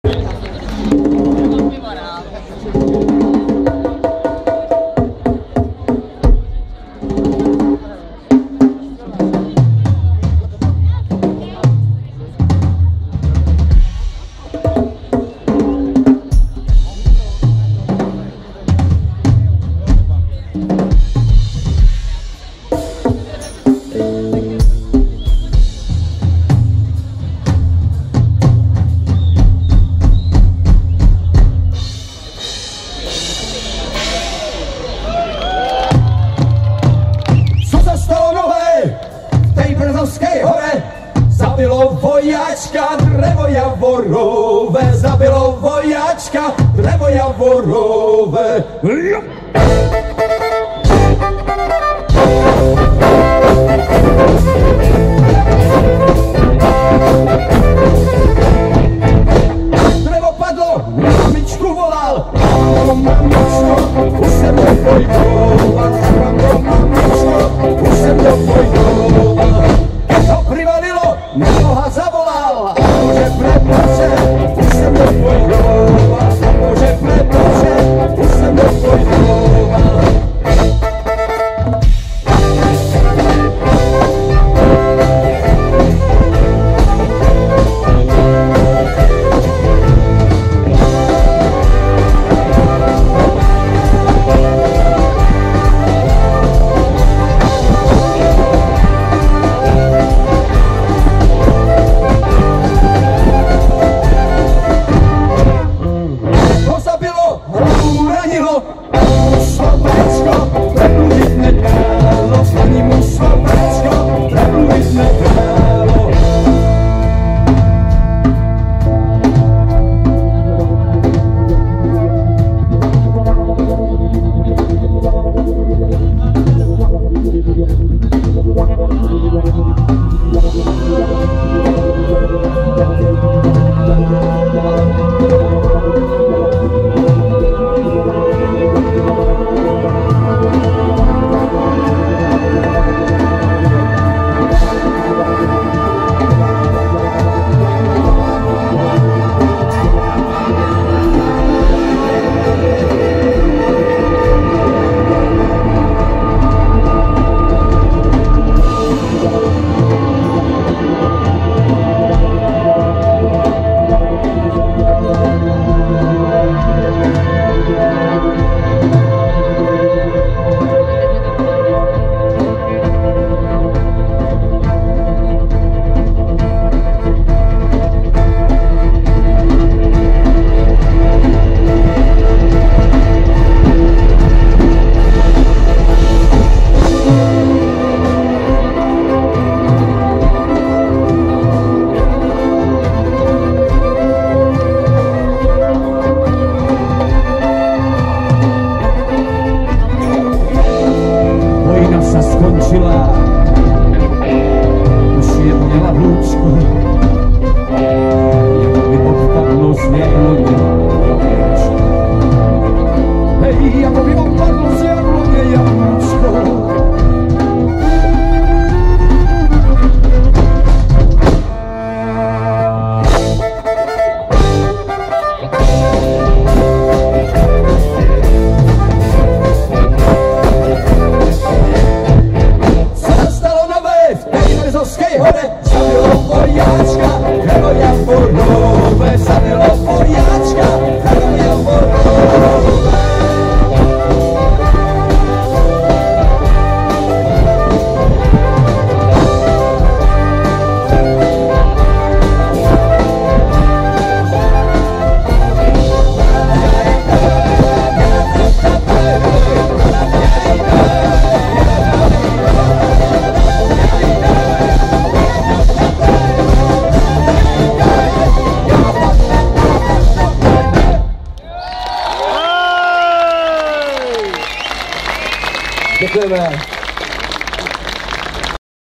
Zabilo vojáčka drevo javorové, zabilo vojáčka drevo javorové. Drevo padlo, mamičku volal, mamičko, už jsem to pojdoval, mamičko, už jsem to pojdoval. To privalilo, noha zavolal, bože prebože, už jsem to pojdoval, bože prebože, už jsem to pojdoval. Už je měla hlučku, jako by odpadlo z jabloně. Hej, jako by odpadlo z jabloně jablůčko. Zabilo vojáčka, drevo javorové, zabilo vojáčka, drevo javorové. Děkujeme.